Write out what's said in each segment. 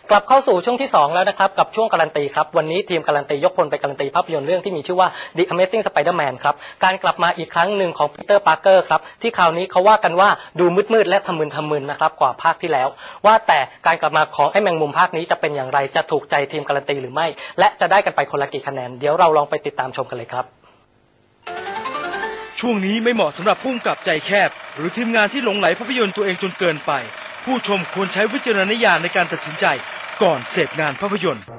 กลับเข้าสู่ช่วงที่2แล้วนะครับกับช่วงการันตีครับวันนี้ทีมการันตียกพลไปการันตีภาพยนตร์เรื่องที่มีชื่อว่า The Amazing Spider-Man ครับการกลับมาอีกครั้งหนึ่งของปีเตอร์ปาร์เกอร์ครับที่คราวนี้เขาว่ากันว่าดูมืดๆและทะมึนนะครับกว่าภาคที่แล้วว่าแต่การกลับมาของไอ้แมงมุมภาคนี้จะเป็นอย่างไรจะถูกใจทีมการันตีหรือไม่และจะได้กันไปคนละกี่คะแนนเดี๋ยวเราลองไปติดตามชมกันเลยครับช่วงนี้ไม่เหมาะสำหรับผู้กำกับใจแคบหรือทีมงานที่หลงไหลภาพยนตร์ตัวเองจนเกินไปผู้ชมควรใช้วิจารณญาณในการตัดสินใจก่อนเสพงานภาพยนตร์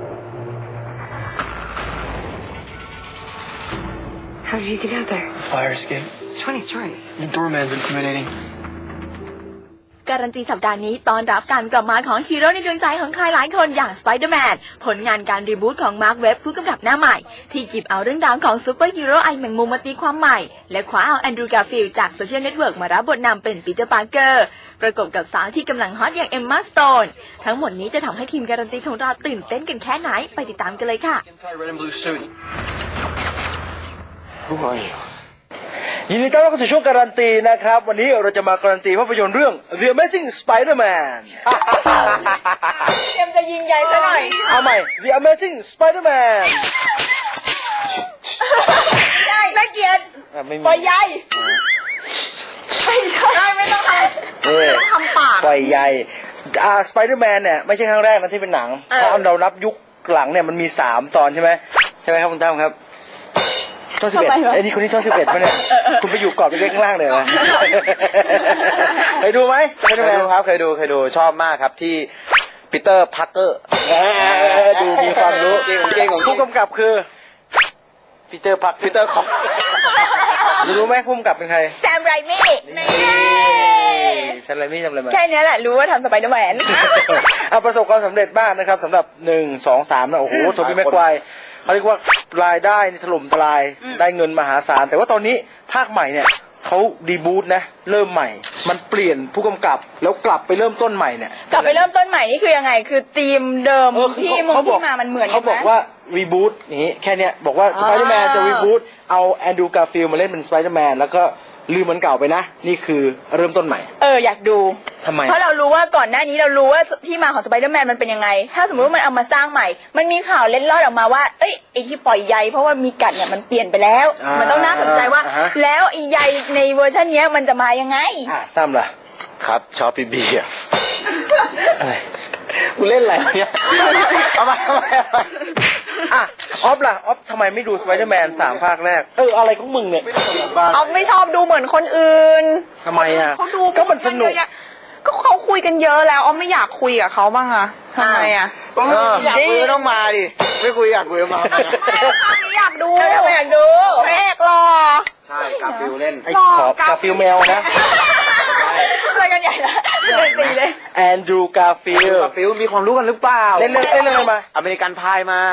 How did you get out there? Fire escape. It's 20 stories. The doorman's intimidating. การันตีสัปดาห์นี้ตอนรับการกลับมาของฮีโร่ในดวงใจของใครหลายคนอย่างสไปเดอร์แมนผลงานการรีบูตของมาร์คเว็บผู้กำกับหน้าใหม่ที่จิบเอาเรื่องราวของซูเปอร์ฮีโร่ไอแมงมุมมาตีความใหม่และคว้าเอาแอนดรูว์ การ์ฟิลด์จากโซเชียลเน็ตเวิร์กมารับบทนำเป็นปีเตอร์ปาร์เกอร์ประกบกับสาวที่กำลังฮอตอย่างเอมม่าสโตนทั้งหมดนี้จะทำให้ทีมการันตีของเราตื่นเต้นกันแค่ไหนไปติดตามกันเลยค่ะ Red and blue suit. Who are you? ยินดีต้อนรับเข้าสู่ช่วงการันตีนะครับวันนี้เราจะมาการันตีภาพยนตร์เรื่อง The Amazing Spider-Man เตรียมจะยิงใหญ่ซะหน่อยเอาใหม่ The Amazing Spider-Man ใช่น่าเกลียดปล่อยใหญ่ไม่ต้องทำปากปล่อยใหญ่Spider-Man เนี่ยไม่ใช่ครั้งแรกนะที่เป็นหนังถ้าเรานับยุคหลังเนี่ยมันมี3ตอนใช่ไหมครับคุณตั้มครับต้น11ไอ้นี่คนนี้ต้น11ป่ะเนี่ยคุณไปอยู่กรอบเล็กๆข้างล่างเลยเหรอเคยดูไหมเคยดูครับเคยดูชอบมากครับที่ปีเตอร์พาร์เกอร์ดูมีความรู้เก่งของผู้กำกับคือปีเตอร์ของรู้ไหมผู้กำกับเป็นใครแซมไรมี่แซมไรมี่ทำอะไรมาแค่นี้แหละรู้ว่าทำสไปเดอร์แมนเอาประสบความสำเร็จมากนะครับสำหรับ1 2 3นะโอ้โหโทบี้แม็กไกวร์เขาเรียกว่ารายได้ถล่มทลายได้เงินมหาศาลแต่ว่าตอนนี้ภาคใหม่เนี่ยเขาดีบูตนะเริ่มใหม่มันเปลี่ยนผู้กำกับแล้วกลับไปเริ่มต้นใหม่เนี่ยกลับไปเริ่มต้นใหม่นี่คือยังไงคือธีมเดิมที่มามันเหมือนกันไหมเขาบอกว่ารีบูตอย่างนี้แค่เนี้ยบอกว่าสไปเดอร์แมนจะรีบูตเอาแอนดรูว์ การ์ฟิลด์มาเล่นเป็นสไปเดอร์แมนแล้วก็ลืมมันเก่าไปนะนี่คือเริ่มต้นใหม่อยากดูทำไมเพราะเรารู้ว่าก่อนหน้านี้เรารู้ว่าที่มาของสไปเดอร์แมนมันเป็นยังไงถ้าสมมติว่ามันเอามาสร้างใหม่มันมีข่าวเล็ดลอดออกมาว่าไอ้ที่ปล่อยใยเพราะว่ามีกัดเนี่ยมันเปลี่ยนไปแล้วมันต้องน่าสนใจว่าแล้วไอ้ใยในเวอร์ชันนี้มันจะมายังไงตั้มล่ะครับชอบพี่บีอะไรกูเล่นอะไรเนี่ยเอามาออฟล่ะออฟทำไมไม่ดูสไปเดอร์แมน3 ภาคแรกอะไรของมึงเนี่ยออฟไม่ชอบดูเหมือนคนอื่นทำไมเขาดูก็มันสนุกก็เขาคุยกันเยอะแล้วออฟไม่อยากคุยกับเขาบ้างอะทำไมอะอยากคุยต้องมาดิไม่คุยอยากคุยมาไม่อยากดูไม่อยากดูแม่กรอใช่กาฟิลเล่นไอ้ขอบกาฟิลแมวนะอะไรกันใหญ่ละตีเลยแอนดรูว์ การ์ฟิลด์มีความรู้กันหรือเปล่าเล่นเลยมาอเมริกันพายมา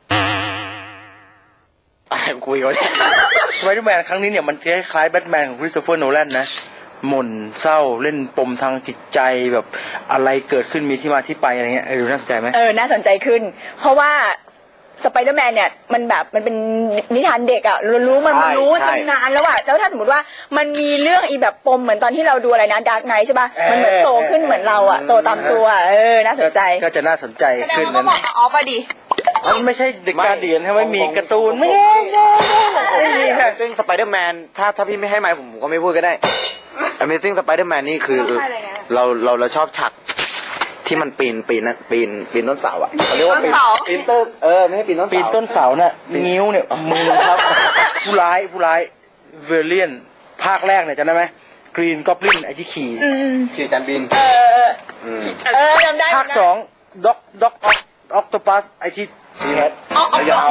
คุยกันสไปเดอร์แมนครั้งนี้เนี่ยมันคล้ายแบทแมนของคริสโตเฟอร์โนแลนนะหม่นเศร้าเล่นปมทางจิตใจแบบอะไรเกิดขึ้นมีที่มาที่ไปอะไรเงี้ยดูน่าสนใจไหมน่าสนใจขึ้นเพราะว่าสไปเดอร์แมนเนี่ยมันแบบมันเป็นนิทานเด็กอ่ะรู้มันรู้ตั้งนานแล้วอ่ะแล้วถ้าสมมติว่ามันมีเรื่องอีแบบปมเหมือนตอนที่เราดูอะไรนะดาร์กไนท์ใช่ป่ะมันเหมือนโตขึ้นเหมือนเราอ่ะโตตามตัวน่าสนใจก็จะน่าสนใจขึ้นนั้นก็บอกอ๋อป่ะดิมันไม่ใช่เด็กการเดียนใช่ไหมมีการ์ตูนไม่มีค่ะซึ่งสไปเดอร์แมนถ้าพี่ไม่ให้ไมค์ผมก็ไม่พูดก็ได้ Amazing Spider-Man นี่คือเราชอบฉากที่มันปีนต้นเสาอ่ะเขาเรียกว่าปีนต้นไม่ใช่ปีนต้นเสาปีนต้นเสาน่ะงิ้วเนี่ยมือครับผู้ร้ายเวเลียนภาคแรกเนี่ยจำได้ไหมกรีนก็อบลินไอ้ที่ขี่จานบินจำได้ภาค2ด็อกออกโตปัสไอ้ที่สีแดงยาว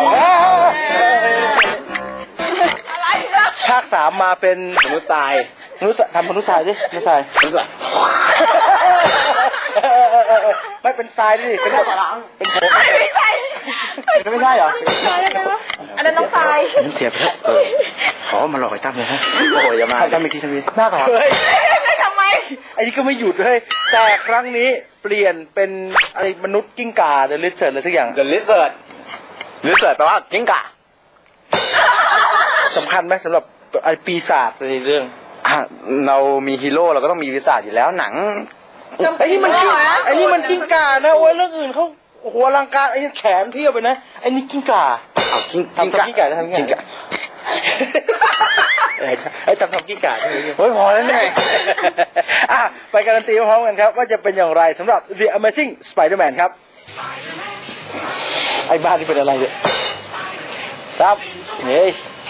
ภาค3มาเป็นมนุษย์ทรายทำมนุษย์ทรายดิมนุษย์ทรายไม่เป็นทรายดิเป็นแบบเป็นผมไม่ใช่เหรออันนั้นน้องทรายเสียไปแล้วขอมาหลอกไอ้ตั้มเลยฮะโอ้ยอย่ามาตั้มอีกทีน่าขอทำไมไอ้นี่ก็ไม่หยุดเลยแต่ครั้งนี้เปลี่ยนเป็นอะไรมนุษย์กิ้งก่าเดอะลิซเซิร์ดอะไรสักอย่างเดอะลิซเซิร์ดแปลว่ากิ้งก่าสำคัญไหมสำหรับไอ้ปีศาจในเรื่องเรามีฮีโร่เราก็ต้องมีปีศาจอยู่แล้วหนังไอ้นี่มันกิ้งก่านะโอ้ยเรื่องอื่นเขาโอ้โหอลังการไอ้แขนเพียบไปนะไอ้นี่กิ้งก่ากิ้งก่าจะทำยังไงไอ้ทำกิ้งก่าโอ้ยพอแล้วเนี่ยไปการันตีพร้อมกันครับว่าจะเป็นอย่างไรสำหรับ The Amazing Spider-Man ครับไอ้บ้านนี่เป็นอะไรเนี่ยครับเฮ้ย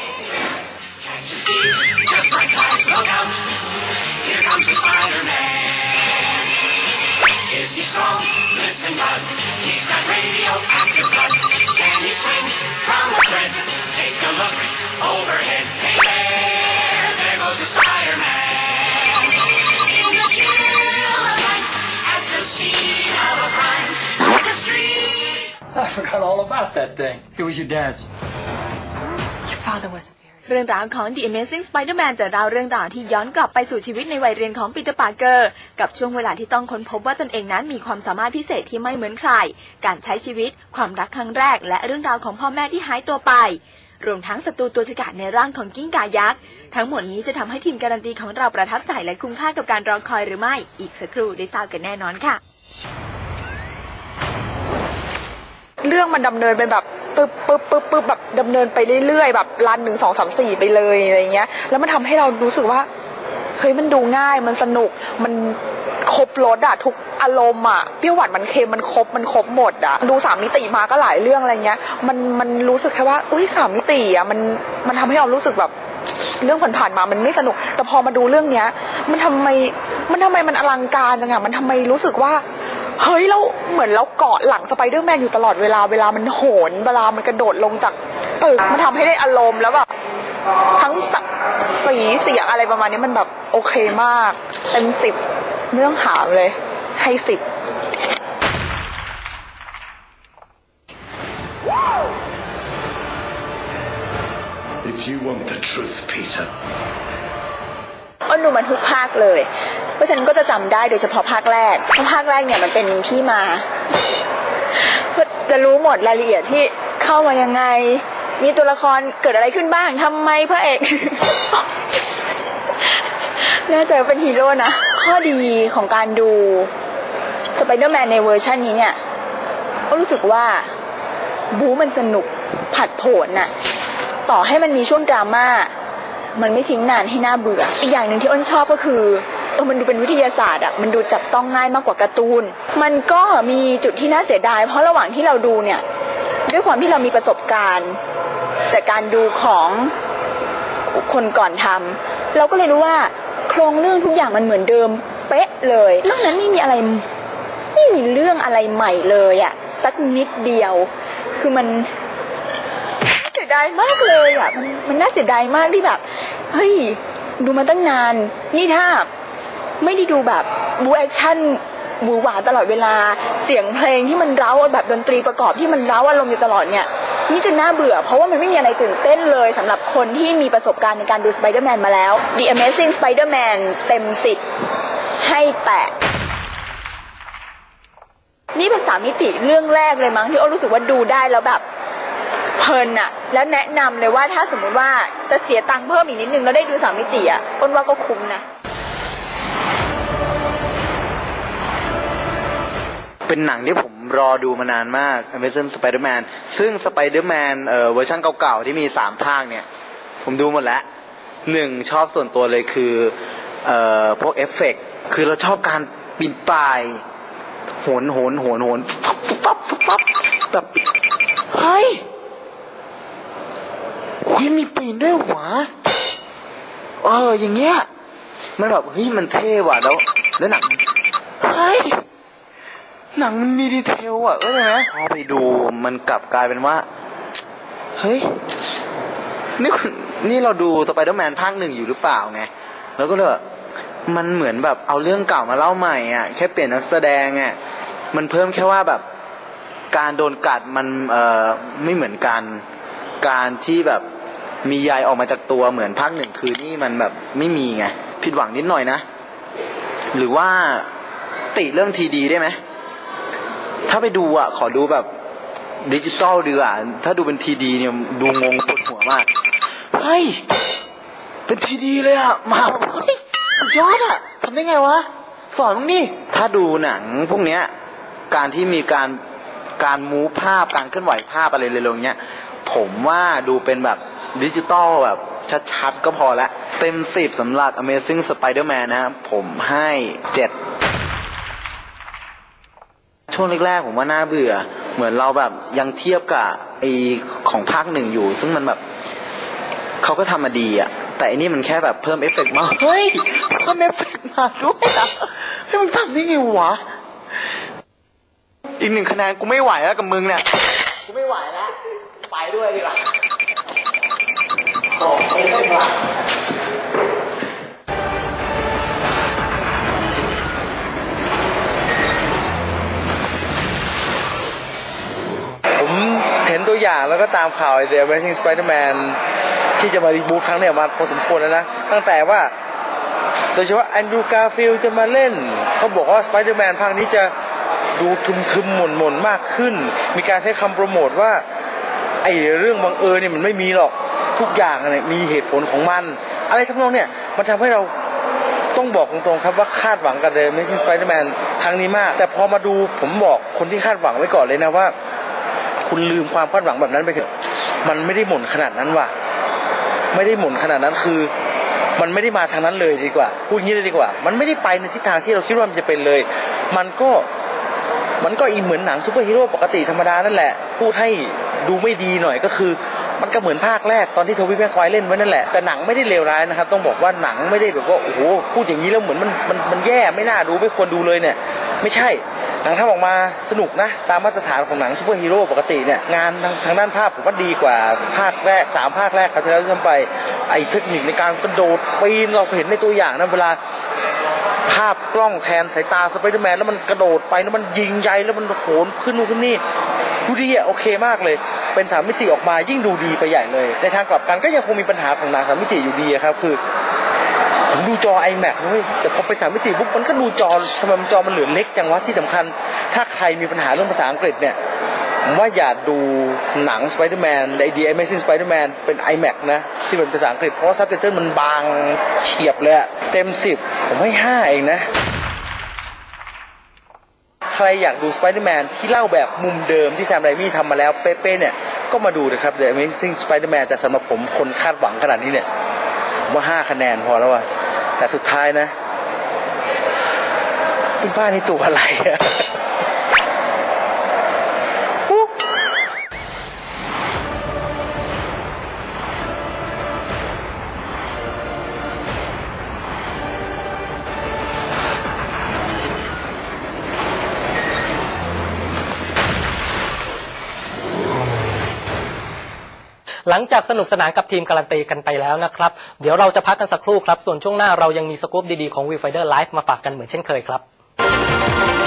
Here comes the Spider-Man. Is he strong? Listen, bud. He's got radioactive blood. Can he swing from the thread? Take a look overhead. Hey there goes the Spider-Man. In the chill of night, at the scene of a crime, the street. I forgot all about that thing. It was your dad's. Your father was a เรื่องราวของ The Amazing Spider-Man จะเล่าเรื่องราวที่ย้อนกลับไปสู่ชีวิตในวัยเรียนของปีเตอร์ ปาร์เกอร์กับช่วงเวลาที่ต้องค้นพบว่าตนเองนั้นมีความสามารถพิเศษที่ไม่เหมือนใครการใช้ชีวิตความรักครั้งแรกและเรื่องราวของพ่อแม่ที่หายตัวไปรวมทั้งศัตรูตัวฉกาจในร่างของกิ้งก่ายักษ์ทั้งหมดนี้จะทำให้ทีมการันตีของเราประทับใจและคุ้มค่ากับการรอคอยหรือไม่อีกสักครู่ได้ทราบกันแน่นอนค่ะเรื่องมันดำเนินเป็นแบบปึ๊บแบบดำเนินไปเรื่อยๆแบบรัน1 2 3 4ไปเลยอะไรเงี้ยแล้วมันทำให้เรารู้สึกว่าเฮ้ยมันดูง่ายมันสนุกมันครบรสอะทุกอารมณ์อะเปรี้ยวหวานมันเค็มมันครบหมดอะดู3 มิติมาก็หลายเรื่องอะไรเงี้ยมันรู้สึกแค่ว่าอุ้ย3 มิติอะมันทำให้เรารู้สึกแบบเรื่องผ่านๆมามันไม่สนุกแต่พอมาดูเรื่องเนี้ยมันทำไมมันอลังการจังอะมันทำไมรู้สึกว่าเฮ้ยเราเหมือนเราเกาะหลังสไปเดอร์แมนอยู่ตลอดเวลามันโหนเวลามันกระโดดลงจากตึกมันทำให้ได้อารมณ์แล้วแบบทั้งสีเสียงอะไรประมาณนี้มันแบบโอเคมากเต็ม10ไม่ต้องถามเลยให้10 If you want the truth, Peter. อ้นดูมันทุกภาคเลยเพราะฉะนั้นก็จะจำได้โดยเฉพาะภาคแรกเพราะภาคแรกเนี่ยมันเป็นที่มาจะรู้หมดรายละเอียดที่เข้ามายังไงมีตัวละครเกิดอะไรขึ้นบ้างทำไมพระเอก น่าจะเป็นฮีโร่นะข้อดีของการดูสไปเดอร์แมนในเวอร์ชันนี้เนี่ยก็รู้สึกว่าบู๊มันสนุกผัดโผนน่ะต่อให้มันมีช่วงดราม่ามันไม่ทิ้งนานให้หน้าเบื่ออีกอย่างหนึ่งที่อ้นชอบก็คือมันดูเป็นวิทยาศาสตร์อ่ะมันดูจับต้องง่ายมากกว่าการ์ตูนมันก็มีจุดที่น่าเสียดายเพราะระหว่างที่เราดูเนี่ยด้วยความที่เรามีประสบการณ์จากการดูของคนก่อนทำเราก็เลยรู้ว่าโครงเรื่องทุกอย่างมันเหมือนเดิมเป๊ะเลยนอกนั้นไม่มีเรื่องอะไรใหม่เลยอ่ะสักนิดเดียวคือมันเสียดายมากเลยอ่ะมันน่าเสียดายมากที่แบบเฮ้ยดูมาตั้งนานนี่ถ้าไม่ได้ดูแบบบูแอคชั่นบูหวาตลอดเวลาเสียงเพลงที่มันเร้าแบบดนตรีประกอบที่มันเร้าอารมณ์อยู่ตลอดเนี่ยนี่จะน่าเบื่อเพราะว่ามันไม่มีอะไรตื่นเต้นเลยสำหรับคนที่มีประสบการณ์ในการดูสไปเดอร์แมนมาแล้ว The Amazing Spider-Man เต็ม10ให้8นี่เป็น3 มิติเรื่องแรกเลยมั้งที่อ้นรู้สึกว่าดูได้แล้วแบบเพลินอะแล้วแนะนำเลยว่าถ้าสมมติว่าจะเสียตังค์เพิ่มอีกนิดนึงแล้วได้ดู3 มิติอะอ้นว่าก็คุ้มนะเป็นหนังที่ผมรอดูมานานมาก Amazing Spider-Man ซึ่ง Spider-Man เวอร์ชันเก่าๆที่มี3 ภาคเนี่ยผมดูหมดแล้ว1ชอบส่วนตัวเลยคือพวกเอฟเฟกต์คือเราชอบการปีนป่ายโหนปั๊บแบบเฮ้ยมีปีนด้วยหวะอย่างเงี้ยมันแบบเฮ้ยมันเท่ว่ะแล้วหนังเฮ้ยหนังมันมีดีเทลอ่ะใช่ไหมพอไปดูมันกลับกลายเป็นว่าเฮ้ยนี่เราดูสไปเดอร์แมนภาค 1อยู่หรือเปล่าไงแล้วก็เลยมันเหมือนแบบเอาเรื่องเก่ามาเล่าใหม่อ่ะแค่เปลี่ยนนักแสดงอ่ะมันเพิ่มแค่ว่าแบบการโดนกัดมันไม่เหมือนกันการที่แบบมีใยออกมาจากตัวเหมือนภาค 1คือนี่มันแบบไม่มีไงผิดหวังนิดหน่อยนะหรือว่าติเรื่องทีดีได้ไหมถ้าไปดูอ่ะขอดูแบบดิจิตอลดีกว่าถ้าดูเป็นทีดีเนี่ยดูงงปวดหัวมากเฮ้ยเป็นทีดีเลยอ่ะมาเฮ้ยยอดอ่ะทำได้ไงวะสอนมึงนี่ถ้าดูหนังพวกเนี้ยการที่มีการมูฟภาพการเคลื่อนไหวภาพอะไรเร็วๆเนี้ยผมว่าดูเป็นแบบดิจิตอลแบบชัดๆก็พอละเต็ม10สำหรับ Amazing Spider-Man นะครับผมให้7ช่วงแรกๆผมว่าน่าเบื่อเหมือนเราแบบยังเทียบกับไอของภาค 1อยู่ซึ่งมันแบบเขาก็ทำมาดีอ่ะแต่อันนี้มันแค่แบบเพิ่มเอฟเฟกต์มาเฮ้ยเพิ่มเอฟเฟกต์มาด้วยอ่ะให้มึงทำได้ไงวะอีก1คะแนนกูไม่ไหวแล้วกับมึงเนี่ยกูไม่ไหวแล้วไปด้วยดีกว่าไปดีกว่าผมเห็นตัวอย่างแล้วก็ตามข่าวThe Amazing Spider-Man ที่จะมารีบูทครั้งเนี่ยมาพอสมควรแล้วนะตั้งแต่ว่าโดยเฉพาะแอนดรูว์ การ์ฟิลด์จะมาเล่นเขาบอกว่า Spider-Man ภาคนี้จะดูทึมๆหม่นๆมากขึ้นมีการใช้คำโปรโมทว่าไอ้เรื่องบังเอิญเนี่ยมันไม่มีหรอกทุกอย่างเนี่ยมีเหตุผลของมันอะไรทั้งนั้นเนี่ยมันทำให้เราต้องบอกตรงๆครับว่าคาดหวังกับ The Amazing Spider-Man ครั้งนี้มากแต่พอมาดูผมบอกคนที่คาดหวังไว้ก่อนเลยนะว่าคุณลืมความคาดหวังแบบนั้นไปเถอะมันไม่ได้หม่นขนาดนั้นว่ะไม่ได้หม่นขนาดนั้นคือมันไม่ได้มาทางนั้นเลยดีกว่าพูดงี้เลยดีกว่ามันไม่ได้ไปในทิศทางที่เราคิดว่ามันจะเป็นเลยมันก็อีเหมือนหนังซูเปอร์ฮีโร่ปกติธรรมดานั่นแหละพูดให้ดูไม่ดีหน่อยก็คือมันก็เหมือนภาคแรกตอนที่โทบี้แม็กไกวร์เล่นไว้นั่นแหละแต่หนังไม่ได้เลวร้ายนะครับต้องบอกว่าหนังไม่ได้แบบว่าโอ้โหพูดอย่างนี้แล้วเหมือนมันแย่ไม่น่าดูไม่ควรดูเลยเนี่ยไม่ใช่หนังทำออกมาสนุกนะตามมาตรฐานของหนังซูเปอร์ฮีโร่ปกติเนี่ยงานทางด้านภาพผมว่าดีกว่าภาคแรก3ภาคแรกครับที่เราทำไปไอ้เทคนิคในการกระโดดปีนเราเห็นในตัวอย่างนะเวลาภาพกล้องแทนสายตาสไปเดอร์แมนแล้วมันกระโดดไปแล้วมันยิงใหญ่แล้วมันโหนขึ้นนู่นขึ้นนี่ดูดีอ่ะโอเคมากเลยเป็น3มิติออกมายิ่งดูดีไปใหญ่เลยในทางกลับกันก็ยังคงมีปัญหาของหนัง3มิติอยู่ดีครับคือผมดูจอ iMac นะเว้ยแต่พอไป3มิติปุ๊บมันก็ดูจอทำไมจอมันเหลือเล็กจังวะที่สำคัญถ้าใครมีปัญหาเรื่องภาษาอังกฤษเนี่ยผมว่าอย่าดูหนัง Spider-Man The Amazing Spider-Man เป็น iMac นะที่เป็นภาษาอังกฤษเพราะว่าซับไตเติลมันบางเฉียบเลยเต็ม10ผมให้5เองนะใครอยากดู Spider-Man ที่เล่าแบบมุมเดิมที่แซมไรมี่ทำมาแล้วเป๊ะๆเนี่ยก็มาดูนะครับ The Amazing Spider-Man แต่สำหรับผมคนคาดหวังขนาดนี้เนี่ยผมว่า5คะแนนพอแล้วอะแต่สุดท้ายนะคุณป้านี่ตัวอะไรอะหลังจากสนุกสนานกับทีมการันตีกันไปแล้วนะครับเดี๋ยวเราจะพักกันสักครู่ครับส่วนช่วงหน้าเรายังมีสกู๊ปดีๆของ Viewfinder Live มาฝากกันเหมือนเช่นเคยครับ